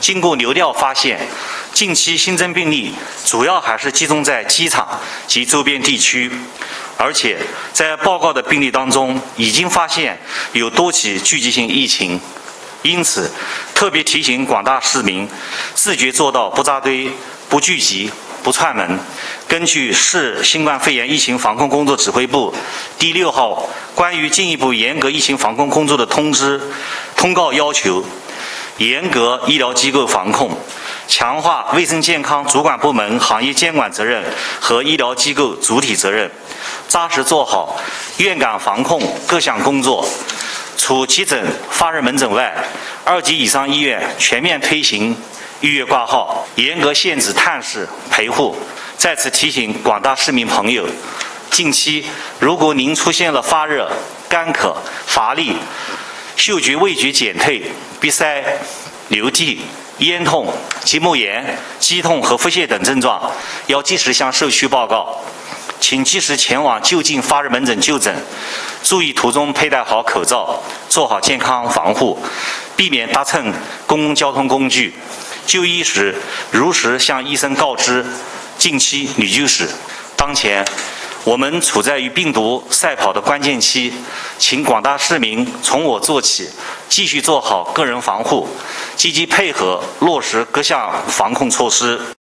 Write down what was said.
经过流调发现，近期新增病例主要还是集中在机场及周边地区，而且在报告的病例当中，已经发现有多起聚集性疫情。因此，特别提醒广大市民，自觉做到不扎堆、不聚集、不串门。根据市新冠肺炎疫情防控工作指挥部第6号关于进一步严格疫情防控工作的通告要求，严格医疗机构防控，强化卫生健康主管部门行业监管责任和医疗机构主体责任，扎实做好院感防控各项工作。除急诊、发热门诊外，2级以上医院全面推行预约挂号，严格限制探视陪护。在此提醒广大市民朋友，近期如果您出现了发热、干咳、乏力、嗅觉味觉减退、鼻塞、流涕、咽痛、结膜炎、肌痛和腹泻等症状，要及时向社区报告，请及时前往就近发热门诊就诊，注意途中佩戴好口罩，做好健康防护，避免搭乘公共交通工具。就医时如实向医生告知近期旅居史。当前我们处在与病毒赛跑的关键期，请广大市民从我做起，继续做好个人防护，积极配合落实各项防控措施。